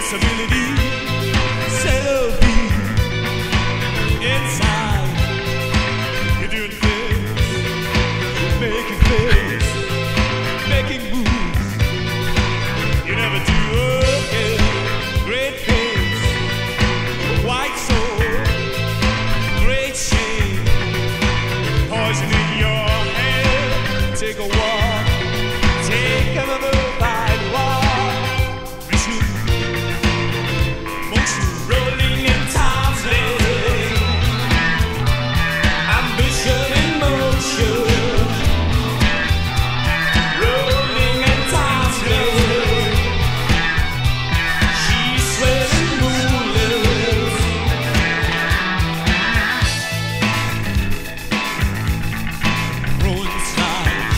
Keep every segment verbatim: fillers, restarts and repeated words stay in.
traceability, celebrity. Inside, you're doing things, making things, making moves. You never do again. Great things, white soul, great shame. Poison in your head. Take a walk, take another bite. Walk, mission, motion, rolling in time's lane. Ambition in motion, rolling in time's lane. She's sweating moonlit, rolling slides,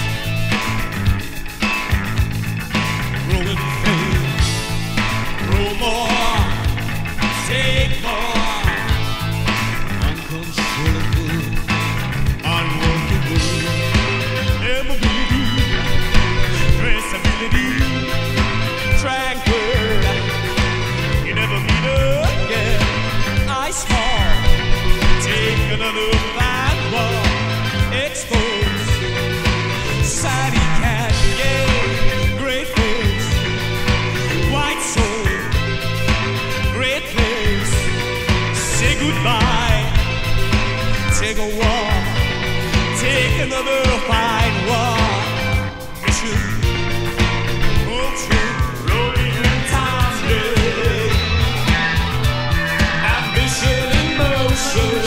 rolling fades, roll more, take more, uncontrollable, unworkable, immobility, traceability, tranquil. You never meet again. Ice fall, take another fine walk, expose. Society can get great things, white soul, great things. Say goodbye, take a walk, take another fine walk. Mission, motion, rolling in time's lane. Ambition in motion,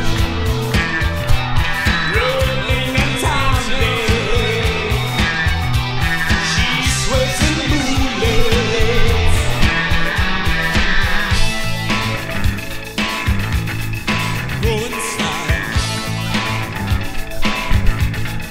rolling in time's lane. She's sweating moonlit, rolling slides,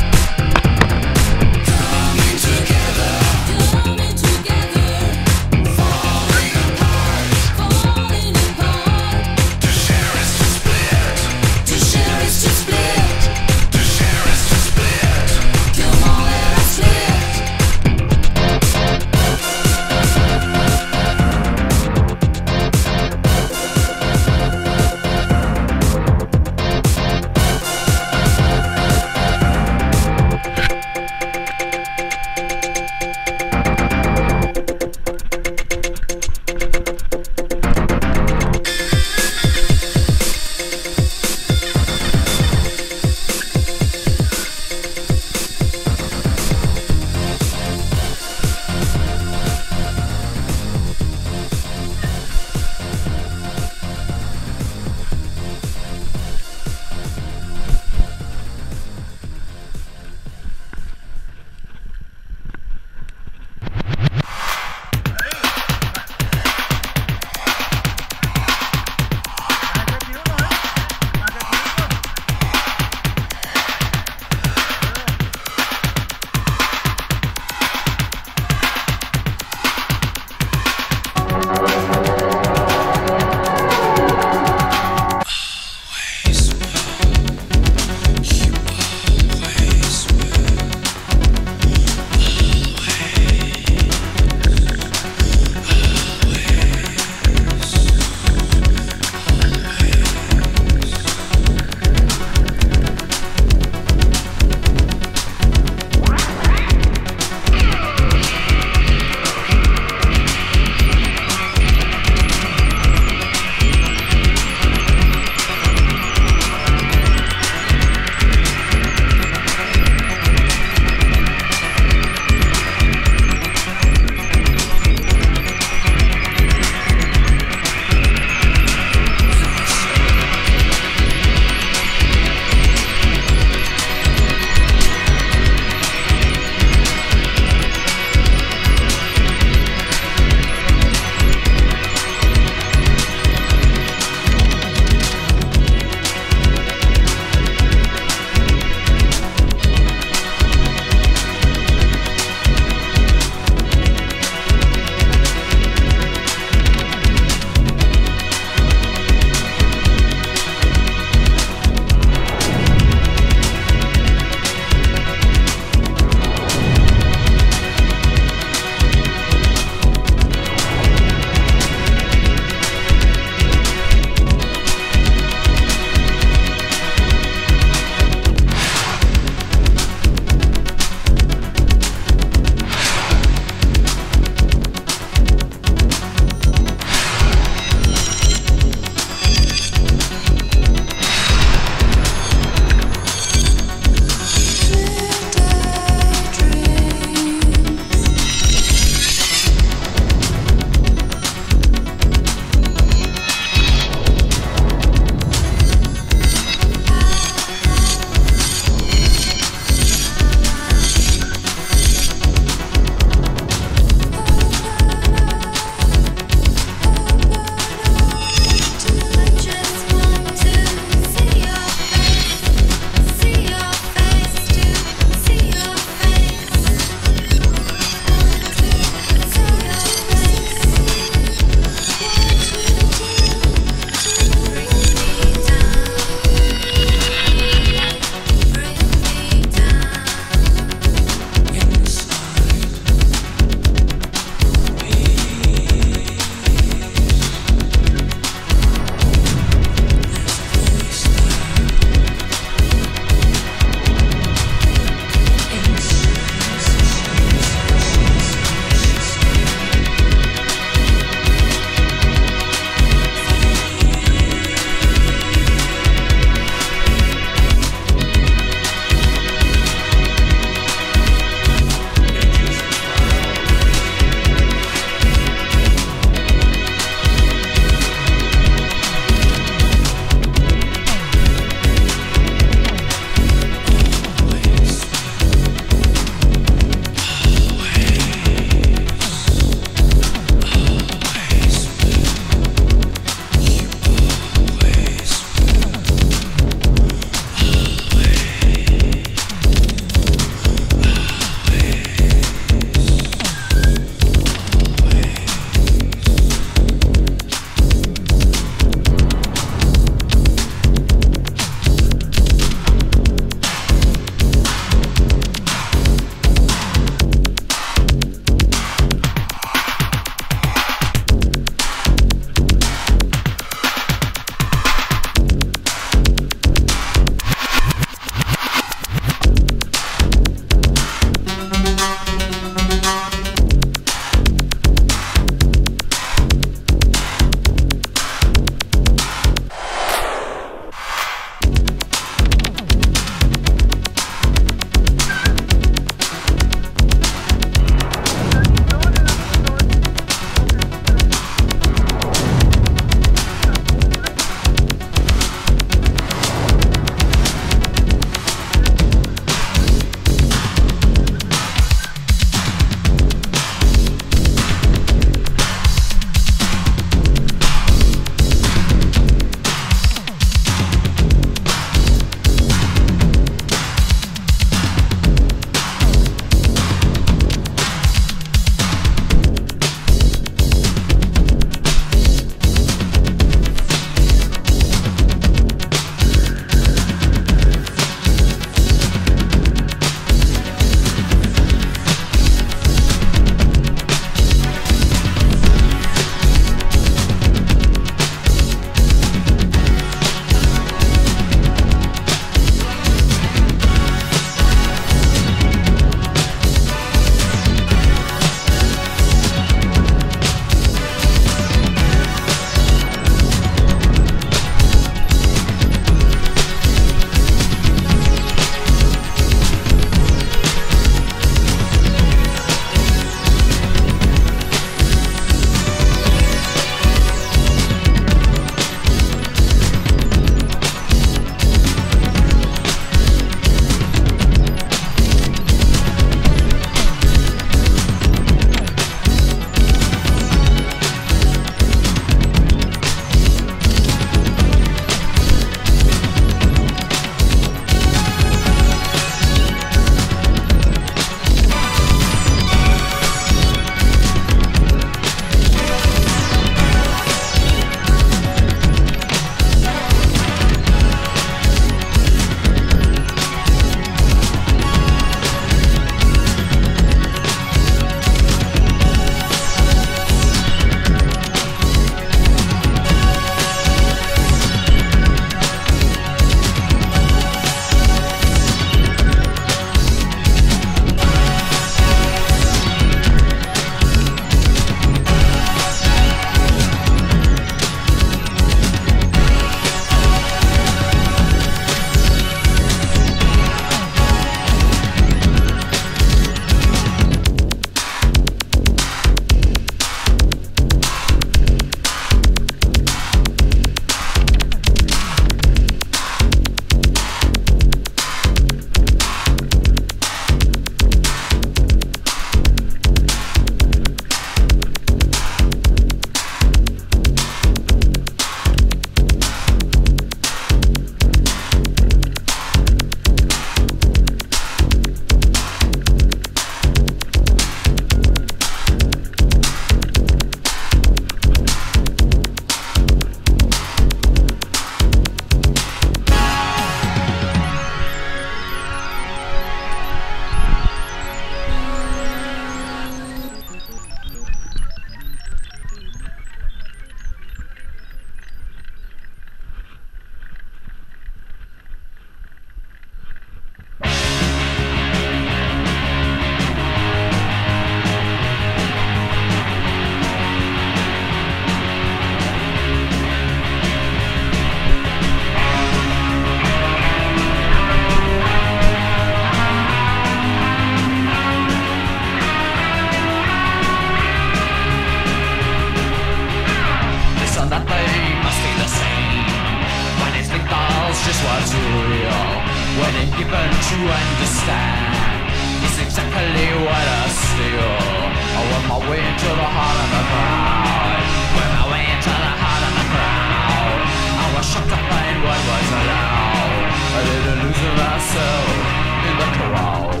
just what's real. When it given to understand, it's exactly what I steal. I went my way into the heart of the crowd. Went my way into the heart of the crowd. I was shocked to find what was allowed. I didn't lose myself in the crowd.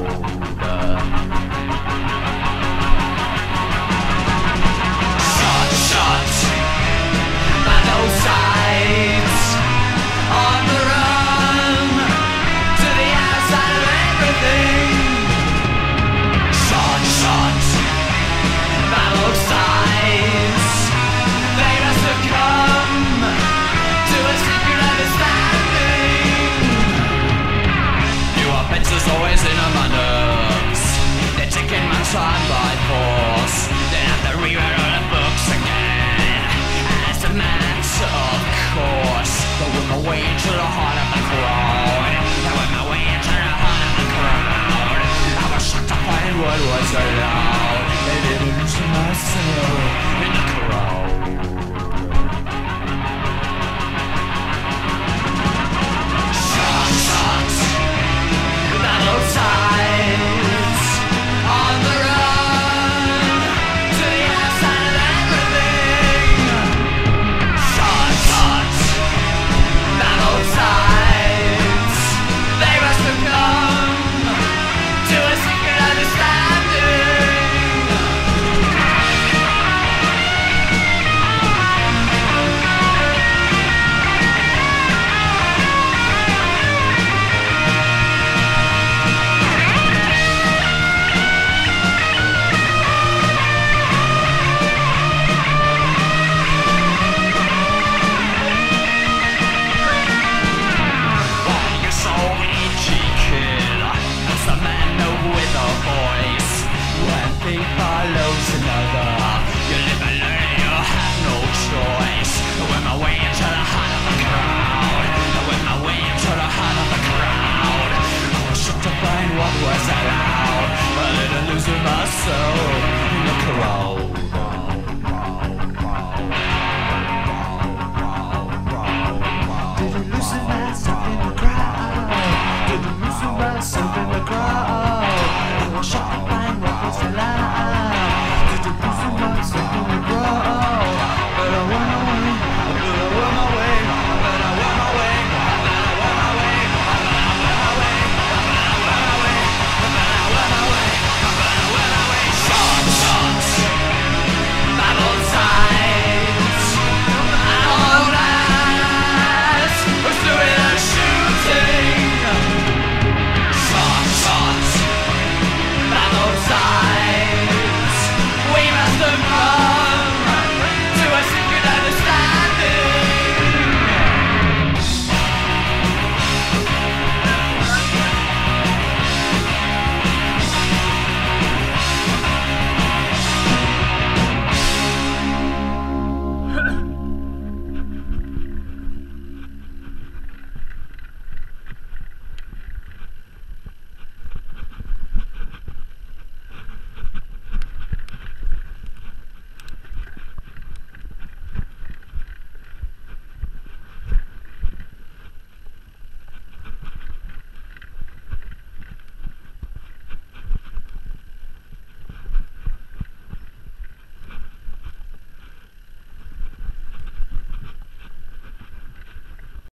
Shot, shot, by those sides, on the run, to the outside of everything. Shot, shot, by both sides, they must have come to a secret understanding. New offenses always in on my nerves. They're taking my time by force. They have to rewrite all the books again, as a matter of course. But with my way into the heart of the crowd, I went my way into the heart of the crowd. I was shocked to find what was allowed. They didn't lose myself